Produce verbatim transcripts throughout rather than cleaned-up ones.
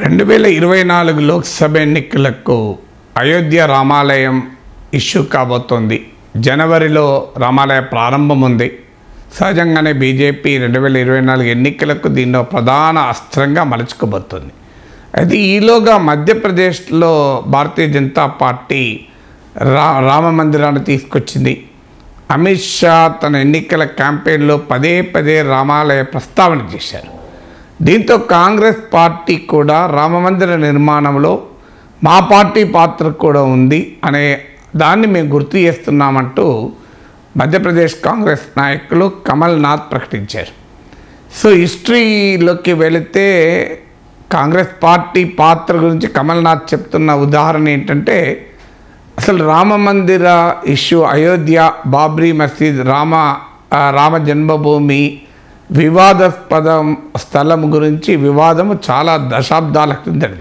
రెండు వేల ఇరవై నాలుగు లోక్సభ ఎన్నికలకు అయోధ్య రామాలయం ఇష్యూ కాబోతోంది. జనవరిలో రామాలయ ప్రారంభం ఉంది. సహజంగానే బీజేపీ రెండు వేల ఇరవై నాలుగు ఎన్నికలకు దీనిలో ప్రధాన అస్త్రంగా మలుచుకోబోతుంది. అయితే ఈలోగా మధ్యప్రదేశ్లో భారతీయ జనతా పార్టీ రా రామ మందిరాన్ని తీసుకొచ్చింది. అమిత్ షా తన ఎన్నికల క్యాంపెయిన్లో పదే పదే రామాలయ ప్రస్తావన చేశారు. దీంతో కాంగ్రెస్ పార్టీ కూడా రామమందిర నిర్మాణంలో మా పార్టీ పాత్ర కూడా ఉంది అనే దాన్ని మేము గుర్తు చేస్తున్నామంటూ మధ్యప్రదేశ్ కాంగ్రెస్ నాయకులు కమల్నాథ్ ప్రకటించారు. సో హిస్టరీలోకి వెళితే కాంగ్రెస్ పార్టీ పాత్ర గురించి కమల్నాథ్ చెప్తున్న ఉదాహరణ ఏంటంటే, అసలు రామ మందిర ఇష్యూ, అయోధ్య బాబ్రీ మసీద్, రామ రామ జన్మభూమి వివాదాస్పద స్థలం గురించి వివాదము చాలా దశాబ్దాల క్రిందటిది.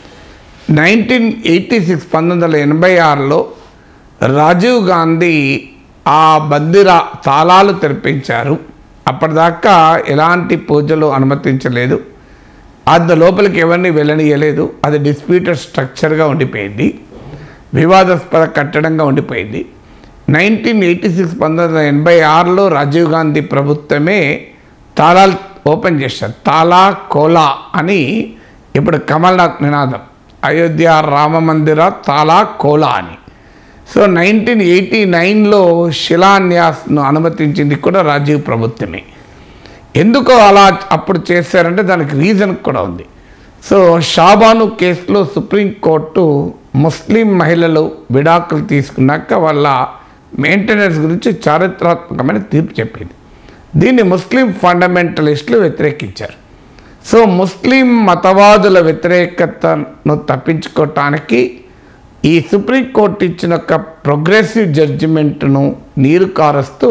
నైన్టీన్ ఎయిటీ సిక్స్ పంతొమ్మిది వందల ఎనభై ఆరులో రాజీవ్ గాంధీ ఆ మందిర తాళాలు తెరిపించారు. అప్పటిదాకా ఎలాంటి పూజలు అనుమతించలేదు, అందు లోపలికి ఎవరిని వెళ్ళనియలేదు. అది డిస్ప్యూటెడ్ స్ట్రక్చర్గా ఉండిపోయింది, వివాదాస్పద కట్టడంగా ఉండిపోయింది. నైన్టీన్ ఎయిటీ సిక్స్ పంతొమ్మిది వందల ఎనభై ఆరులో రాజీవ్ గాంధీ ప్రభుత్వమే తాళాలు ఓపెన్ చేశారు. తాళా కోలా అని ఇప్పుడు కమల్నాథ్ నినాదం, అయోధ్య రామ మందిర తాళా కోలా అని. సో నైన్టీన్ ఎయిటీ నైన్లో శిలాన్యాస్ను అనుమతించింది కూడా రాజీవ్ ప్రభుత్వమే. ఎందుకో అలా అప్పుడు చేశారంటే దానికి రీజన్ కూడా ఉంది. సో షాబాను కేసులో సుప్రీంకోర్టు ముస్లిం మహిళలు విడాకులు తీసుకున్నాక వాళ్ళ మెయింటెనెన్స్ గురించి చారిత్రాత్మకమైన తీర్పు చెప్పింది. దీన్ని ముస్లిం ఫండమెంటలిస్టులు వ్యతిరేకించారు. సో ముస్లిం మతవాదుల వ్యతిరేకతను తప్పించుకోవటానికి ఈ సుప్రీంకోర్టు ఇచ్చిన ఒక ప్రోగ్రెసివ్ జడ్జిమెంట్ను నీరు కారుస్తూ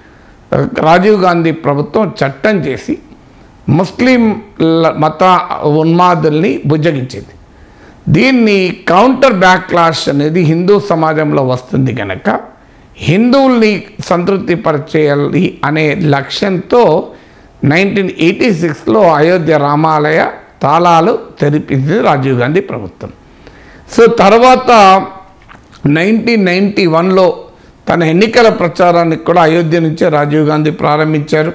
రాజీవ్ గాంధీ ప్రభుత్వం చట్టం చేసి ముస్లిం మత ఉన్మాదుల్ని బుజ్జగించింది. దీన్ని కౌంటర్ బ్యాక్లాష్ అనేది హిందూ సమాజంలో వస్తుంది కనుక హిందువుల్ని సంతృప్తిపరిచేయాలి అనే లక్ష్యంతో నైన్టీన్ ఎయిటీ సిక్స్లో అయోధ్య రామాలయ తాళాలు తెరిపింది రాజీవ్ గాంధీ ప్రభుత్వం. సో తర్వాత నైన్టీన్ నైంటీ వన్లో తన ఎన్నికల ప్రచారానికి కూడా అయోధ్య నుంచే రాజీవ్ గాంధీ ప్రారంభించారు.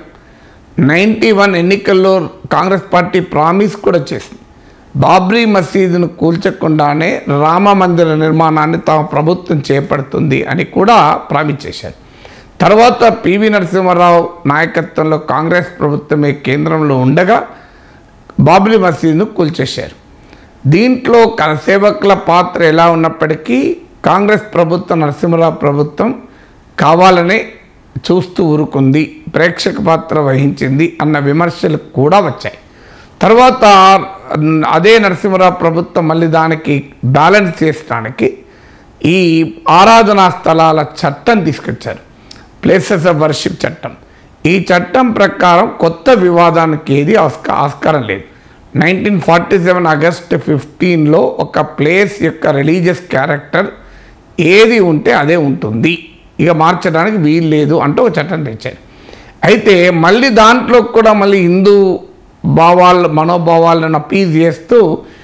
నైంటీ వన్ ఎన్నికల్లో కాంగ్రెస్ పార్టీ ప్రామిస్ కూడా చేసింది, బాబ్రీ మసీదును కూల్చకుండానే రామ మందిర నిర్మాణాన్ని తమ ప్రభుత్వం చేపడుతుంది అని కూడా ప్రామిస్ చేశారు. తర్వాత పివి నరసింహారావు నాయకత్వంలో కాంగ్రెస్ ప్రభుత్వమే కేంద్రంలో ఉండగా బాబ్రీ మసీదును కూల్చేశారు. దీంట్లో కరసేవకుల పాత్ర ఎలా ఉన్నప్పటికీ కాంగ్రెస్ ప్రభుత్వం, నరసింహారావు ప్రభుత్వం కావాలనే చూస్తూ ఊరుకుంది, ప్రేక్షక పాత్ర వహించింది అన్న విమర్శలు కూడా వచ్చాయి. తర్వాత అదే నరసింహారావు ప్రభుత్వం మళ్ళీ దానికి బ్యాలెన్స్ చేయడానికి ఈ ఆరాధనా స్థలాల చట్టం తీసుకొచ్చారు, ప్లేసెస్ ఆఫ్ వర్షిప్ చట్టం. ఈ చట్టం ప్రకారం కొత్త వివాదానికి ఏది ఆస్కా ఆస్కారం లేదు. నైన్టీన్ ఫార్టీ సెవెన్ ఆగస్ట్ ఫిఫ్టీన్లో ఒక ప్లేస్ యొక్క రిలీజియస్ క్యారెక్టర్ ఏది ఉంటే అదే ఉంటుంది, ఇక మార్చడానికి వీలు లేదు అంటూ ఒక చట్టం తెచ్చారు. అయితే మళ్ళీ దాంట్లో కూడా మళ్ళీ హిందూ భావాలు మనోభావాలను అపీజ్ చేస్తూ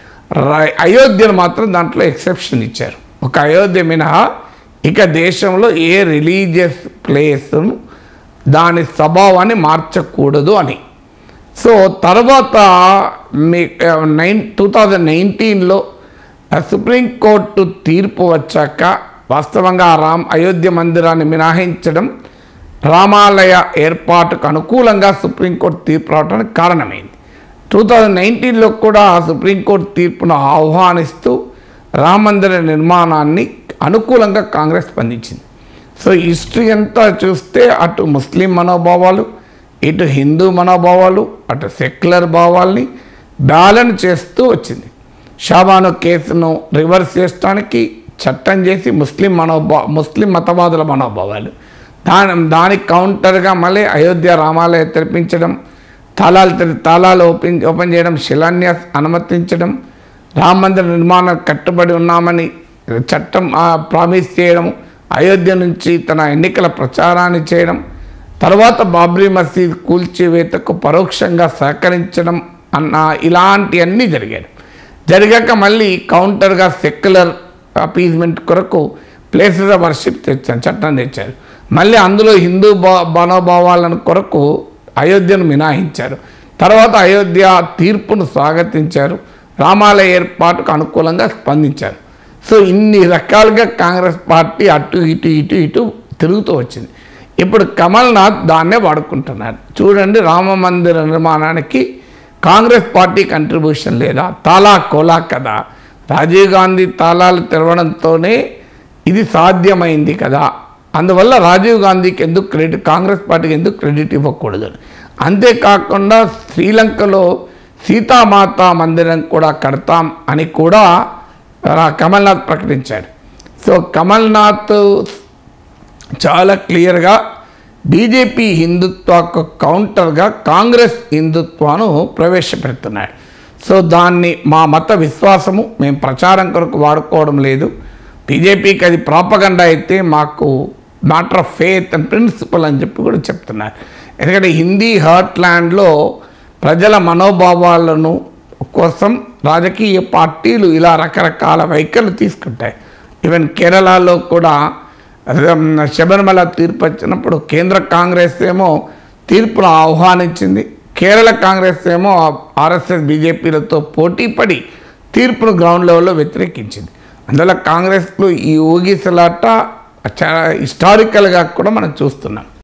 అయోధ్యను మాత్రం దాంట్లో ఎక్సెప్షన్ ఇచ్చారు. ఒక అయోధ్య మినహా ఇక దేశంలో ఏ రిలీజియస్ ప్లేస్ను దాని స్వభావాన్ని మార్చకూడదు అని. సో తర్వాత మీ నైన్ టూ థౌజండ్ నైన్టీన్లో సుప్రీంకోర్టు తీర్పు వచ్చాక వాస్తవంగా రామ్ అయోధ్య మందిరాన్ని మినహాయించడం రామాలయ ఏర్పాటుకు అనుకూలంగా సుప్రీంకోర్టు తీర్పు రావడానికి కారణమైంది. టూ థౌజండ్ నైన్టీన్లో కూడా సుప్రీంకోర్టు తీర్పును ఆహ్వానిస్తూ రామ మందిర నిర్మాణాన్ని అనుకూలంగా కాంగ్రెస్ స్పందించింది. సో హిస్టరీ అంతా చూస్తే అటు ముస్లిం మనోభావాలు, ఇటు హిందూ మనోభావాలు, అటు సెక్యులర్ భావాల్ని బ్యాలెన్స్ చేస్తూ వచ్చింది. షాబాను కేసును రివర్స్ చేయడానికి చట్టం చేసి ముస్లిం మనోభా ముస్లిం మతవాదుల మనోభావాలు, దాని దానికి కౌంటర్గా మళ్ళీ అయోధ్య రామాలయ తెరిపించడం, తాళాలు తెరి తాళాలు ఓపెన్ ఓపెన్ చేయడం, శిలాన్యాస్ అనుమతించడం, రామ మందిర నిర్మాణం కట్టుబడి ఉన్నామని చట్టం ప్రామిస్ చేయడం, అయోధ్య నుంచి తన ఎన్నికల ప్రచారాన్ని చేయడం, తర్వాత బాబ్రీ మసీద్ కూల్చివేతకు పరోక్షంగా సహకరించడం అన్న ఇలాంటివన్నీ జరిగాయి. జరిగాక మళ్ళీ కౌంటర్గా సెక్యులర్ అపీజ్మెంట్ కొరకు ప్లేసెస్ ఆఫ్ వర్షిప్ తెచ్చారు, చట్టం తెచ్చారు. మళ్ళీ అందులో హిందూ బా మనోభావాలను కొరకు అయోధ్యను మినహాయించారు. తర్వాత అయోధ్య తీర్పును స్వాగతించారు, రామాలయ ఏర్పాటుకు అనుకూలంగా స్పందించారు. సో ఇన్ని రకాలుగా కాంగ్రెస్ పార్టీ అటు ఇటు ఇటు ఇటు తిరుగుతూ వచ్చింది. ఇప్పుడు కమల్నాథ్ దాన్నే వాడుకుంటున్నారు. చూడండి, రామ మందిర నిర్మాణానికి కాంగ్రెస్ పార్టీ కంట్రిబ్యూషన్ లేదా? తాలా కోలా కదా. రాజీవ్ గాంధీ తాళాలు తెరవడంతోనే ఇది సాధ్యమైంది కదా. అందువల్ల రాజీవ్ గాంధీకి ఎందుకు క్రెడిట్, కాంగ్రెస్ పార్టీకి ఎందుకు క్రెడిట్ ఇవ్వకూడదు. అంతేకాకుండా శ్రీలంకలో సీతామాత మందిరం కూడా కడతాం అని కూడా కమల్నాథ్ ప్రకటించాడు. సో కమల్నాథ్ చాలా క్లియర్గా బీజేపీ హిందుత్వకు కౌంటర్గా కాంగ్రెస్ హిందుత్వాను ప్రవేశపెడుతున్నాడు. సో దాన్ని మా మత విశ్వాసము మేము ప్రచారం కొరకు వాడుకోవడం లేదు. బీజేపీకి అది ప్రాపగండా అయితే మాకు matter of faith and principle అని చెప్పి కూడా చెప్తున్నారు. ఎందుకంటే హిందీ హార్ట్లాండ్లో ప్రజల మనోభావాలను కోసం రాజకీయ పార్టీలు ఇలా రకరకాల వైఖరులు తీసుకుంటాయి. ఈవెన్ కేరళలో కూడా శబరిమల తీర్పు వచ్చినప్పుడు కేంద్ర కాంగ్రెస్ ఏమో తీర్పును ఆహ్వానించింది, కేరళ కాంగ్రెస్ ఏమో ఆర్ఎస్ఎస్ బీజేపీలతో పోటీపడి తీర్పును గ్రౌండ్ లెవెల్లో వ్యతిరేకించింది. అందువల్ల కాంగ్రెస్లో ఈ ఊగిసలాట చాలా హిస్టారికల్గా కూడా మనం చూస్తున్నాం.